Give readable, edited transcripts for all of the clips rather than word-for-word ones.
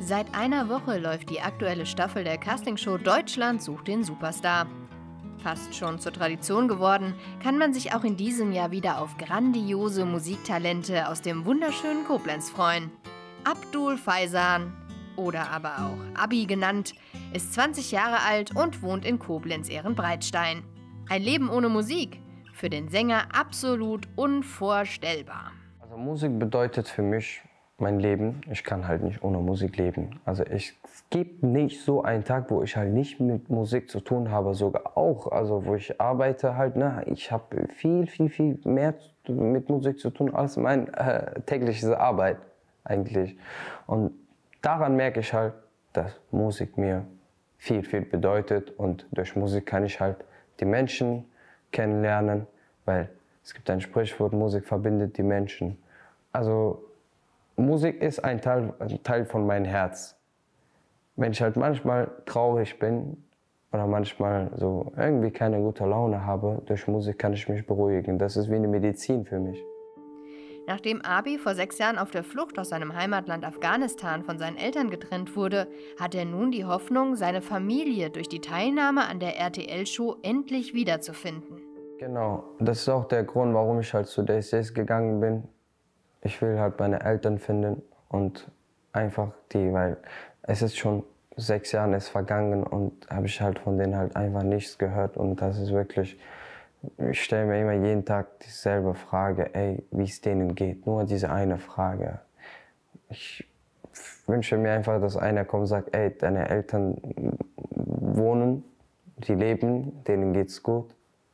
Seit einer Woche läuft die aktuelle Staffel der Castingshow Deutschland sucht den Superstar. Fast schon zur Tradition geworden, kann man sich auch in diesem Jahr wieder auf grandiose Musiktalente aus dem wunderschönen Koblenz freuen. Abdul Faisan, oder aber auch Abi genannt, ist 20 Jahre alt und wohnt in Koblenz-Ehrenbreitstein. Ein Leben ohne Musik? Für den Sänger absolut unvorstellbar. Also Musik bedeutet für mich mein Leben. Ich kann halt nicht ohne Musik leben. Also es gibt nicht so einen Tag, wo ich halt nicht mit Musik zu tun habe, sogar auch, also wo ich arbeite halt, ne, ich habe viel mehr mit Musik zu tun als meine tägliche Arbeit eigentlich. Und daran merke ich halt, dass Musik mir viel bedeutet und durch Musik kann ich halt die Menschen kennenlernen, weil es gibt ein Sprichwort, Musik verbindet die Menschen. Also Musik ist ein Teil von meinem Herz. Wenn ich halt manchmal traurig bin oder manchmal so irgendwie keine gute Laune habe, durch Musik kann ich mich beruhigen. Das ist wie eine Medizin für mich. Nachdem Abi vor 6 Jahren auf der Flucht aus seinem Heimatland Afghanistan von seinen Eltern getrennt wurde, hat er nun die Hoffnung, seine Familie durch die Teilnahme an der RTL-Show endlich wiederzufinden. Genau, das ist auch der Grund, warum ich halt zu DSDS gegangen bin. Ich will halt meine Eltern finden und einfach weil es ist schon 6 Jahre ist vergangen und habe ich halt von denen halt einfach nichts gehört und das ist wirklich, ich stelle mir immer jeden Tag dieselbe Frage, ey, wie es denen geht, nur diese eine Frage. Ich wünsche mir einfach, dass einer kommt und sagt, ey, deine Eltern wohnen, die leben, denen geht's gut.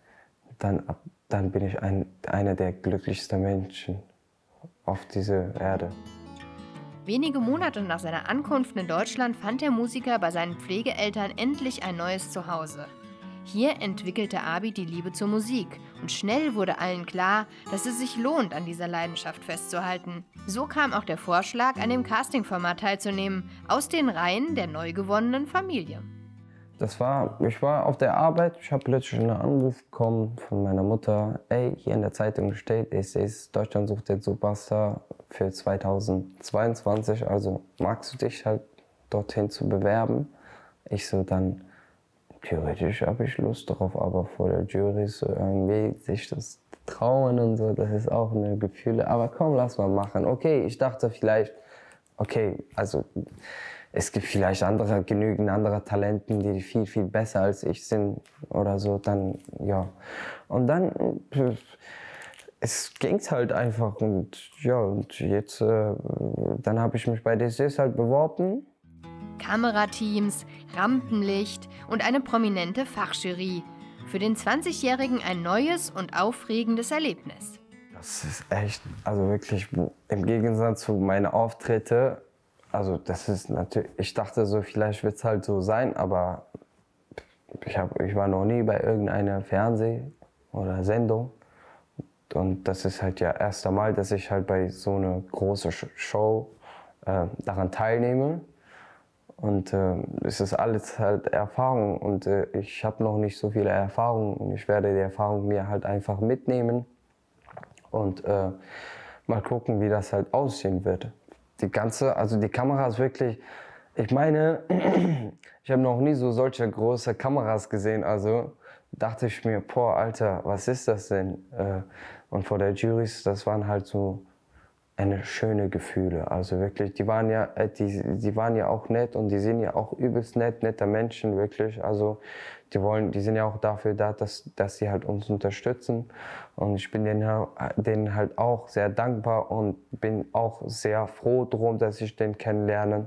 Dann bin ich einer der glücklichsten Menschen auf dieser Erde. Wenige Monate nach seiner Ankunft in Deutschland fand der Musiker bei seinen Pflegeeltern endlich ein neues Zuhause. Hier entwickelte Abi die Liebe zur Musik und schnell wurde allen klar, dass es sich lohnt, an dieser Leidenschaft festzuhalten. So kam auch der Vorschlag, an dem Castingformat teilzunehmen, aus den Reihen der neu gewonnenen Familie. Ich war auf der Arbeit, ich habe plötzlich einen Anruf bekommen von meiner Mutter. Ey, hier in der Zeitung steht, es ist Deutschland sucht den Superstar für 2022, also magst du dich halt dorthin zu bewerben? Ich so, dann theoretisch habe ich Lust darauf, aber vor der Jury so irgendwie sich das trauen und so, das ist auch eine Gefühle. Aber komm, lass mal machen. Okay, ich dachte vielleicht, okay, also es gibt vielleicht genügend andere Talenten, die viel besser als ich sind oder so, dann, ja. Und dann, es ging's halt einfach und ja, und jetzt, dann habe ich mich bei DSDS halt beworben. Kamerateams, Rampenlicht und eine prominente Fachjury. Für den 20-Jährigen ein neues und aufregendes Erlebnis. Das ist echt, also wirklich im Gegensatz zu meinen Auftritten, also das ist natürlich, ich dachte so, vielleicht wird es halt so sein, aber ich war noch nie bei irgendeiner Fernseh- oder Sendung. Und das ist halt ja erst einmal, dass ich halt bei so einer großen Show daran teilnehme. Und es ist alles halt Erfahrung und ich habe noch nicht so viele Erfahrungen und ich werde die Erfahrung mir halt einfach mitnehmen und mal gucken, wie das halt aussehen wird. Die Kamera ist wirklich, ich meine, ich habe noch nie so solche große Kameras gesehen, also dachte ich mir, boah, Alter, was ist das denn? Und vor der Jurys, das waren halt so eine schöne Gefühle, also wirklich, die waren ja auch nett und die sind ja auch übelst nette Menschen, wirklich, also die sind ja auch dafür da, dass sie halt uns unterstützen und ich bin denen halt auch sehr dankbar und bin auch sehr froh drum, dass ich den kennengelernt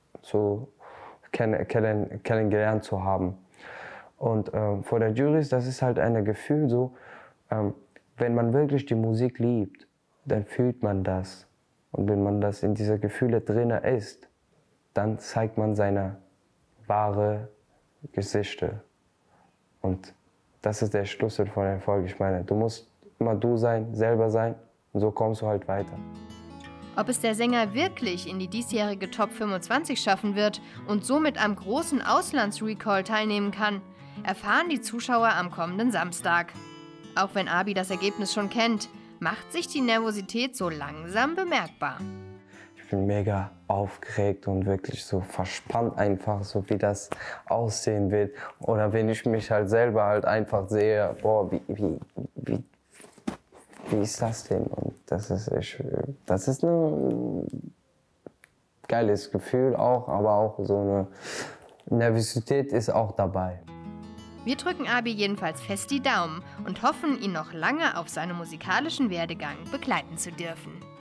zu haben. Und vor der Jury, das ist halt ein Gefühl so, wenn man wirklich die Musik liebt, dann fühlt man das. Und wenn man das in diese Gefühle drin ist, dann zeigt man seine wahre Gesichter. Und das ist der Schlüssel von Erfolg. Ich meine, du musst immer du sein, selber sein und so kommst du halt weiter. Ob es der Sänger wirklich in die diesjährige Top 25 schaffen wird und somit am großen Auslandsrecall teilnehmen kann, erfahren die Zuschauer am kommenden Samstag. Auch wenn Abi das Ergebnis schon kennt, macht sich die Nervosität so langsam bemerkbar. Ich bin mega aufgeregt und wirklich so verspannt einfach, so wie das aussehen wird. Oder wenn ich mich halt selber halt einfach sehe, boah, wie ist das denn? Und das ist ein geiles Gefühl auch, aber auch so eine Nervosität ist auch dabei. Wir drücken Abi jedenfalls fest die Daumen und hoffen, ihn noch lange auf seinem musikalischen Werdegang begleiten zu dürfen.